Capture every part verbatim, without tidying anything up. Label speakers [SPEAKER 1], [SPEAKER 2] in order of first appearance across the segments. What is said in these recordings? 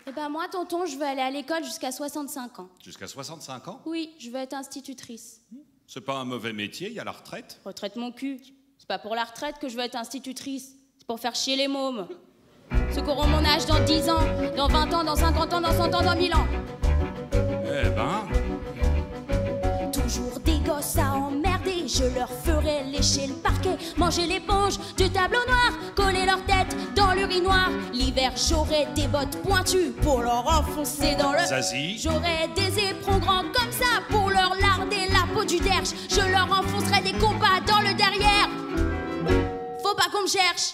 [SPEAKER 1] Eh ben moi, tonton, je veux aller à l'école jusqu'à soixante-cinq ans.
[SPEAKER 2] Jusqu'à soixante-cinq ans?
[SPEAKER 1] Oui, je veux être institutrice.
[SPEAKER 2] C'est pas un mauvais métier, il y a la retraite.
[SPEAKER 1] Retraite mon cul. C'est pas pour la retraite que je veux être institutrice. C'est pour faire chier les mômes. Ceux qui auront mon âge dans dix ans, dans vingt ans, dans cinquante ans, dans cent ans, dans mille ans.
[SPEAKER 2] Eh ben...
[SPEAKER 1] Toujours des gosses à emmerder, je leur ferai lécher le parquet, manger l'éponge du tableau noir, coller leur tête dans l'urinoir. L'hiver, j'aurai des bottes pointues pour leur enfoncer dans le...
[SPEAKER 2] Zazie.
[SPEAKER 1] J'aurai des éperons grands comme ça pour leur larder la peau du derche. Je leur enfoncerai des compas dans le derrière. Faut pas qu'on me cherche.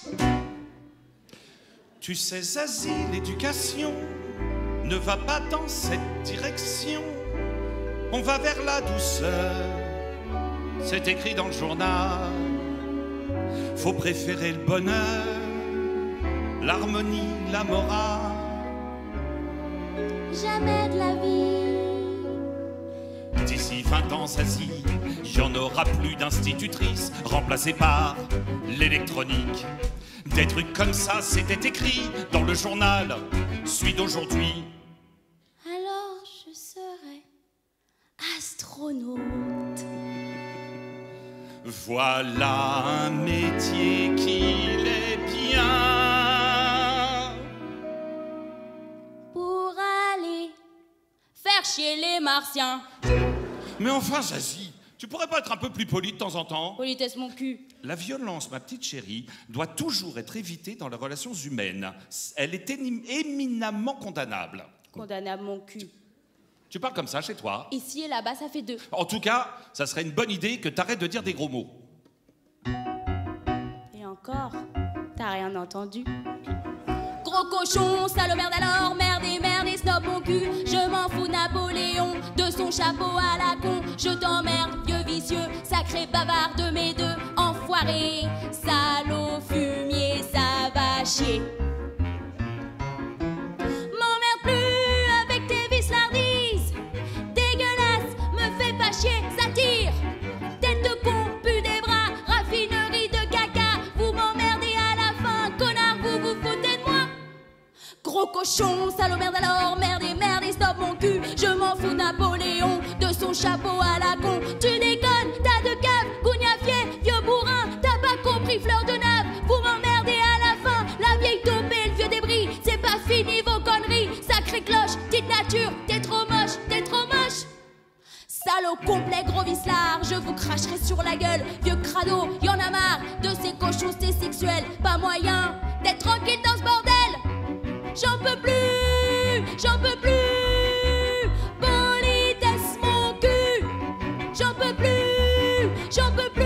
[SPEAKER 2] Tu sais, Zazie, l'éducation ne va pas dans cette direction. On va vers la douceur, c'est écrit dans le journal. Faut préférer le bonheur, l'harmonie, la morale.
[SPEAKER 1] Jamais de la vie.
[SPEAKER 2] D'ici vingt ans, Zazie, il n'y en aura plus d'institutrice, remplacée par l'électronique. Des trucs comme ça, c'était écrit dans le journal, celui d'aujourd'hui.
[SPEAKER 1] Alors je serai astronaute.
[SPEAKER 2] Voilà un métier qu'il est bien
[SPEAKER 1] Pour aller faire chier les martiens.
[SPEAKER 2] Mais enfin, Zazie, tu pourrais pas être un peu plus poli de temps en temps?
[SPEAKER 1] Politesse mon cul.
[SPEAKER 2] La violence, ma petite chérie, doit toujours être évitée dans les relations humaines. Elle est éminemment condamnable.
[SPEAKER 1] Condamnable mon cul.
[SPEAKER 2] Tu parles comme ça chez toi?
[SPEAKER 1] Ici et là-bas, ça fait deux.
[SPEAKER 2] En tout cas, ça serait une bonne idée que t'arrêtes de dire des gros mots.
[SPEAKER 1] Et encore, t'as rien entendu. Gros cochon, sale merde alors, merde et merde et snob mon cul. Je m'en fous Napoléon, de son chapeau à la con. Je t'emmerde, vieux vicieux, sacré bavard de mes deux enfoirés. Salaud fumier, ça va chier. M'emmerde plus avec tes vislardises. Dégueulasse, me fais pas chier, ça tire. Tête de con, pu des bras, raffinerie de caca. Vous m'emmerdez à la fin, connard, vous vous foutez de moi. Gros cochon, salaud merde alors, merde et merde et stop mon cul. Je m'en fous Napoléon, de son chapeau à la con. Tu déconnes, t'as de cave, gougnafier, vieux bourrin. T'as pas compris, fleur de nave, vous m'emmerdez à la fin. La vieille taupée, le vieux débris, c'est pas fini vos conneries. Sacrée cloche, petite nature, t'es trop moche, t'es trop moche. Salaud complet, gros vicelard, je vous cracherai sur la gueule. Vieux crado, y'en a marre de ces cochons sexuels. Pas moyen d'être tranquille dans ce bordel. J'en peux plus, j'en peux plus. Politesse mon cul. J'en peux plus, j'en peux plus.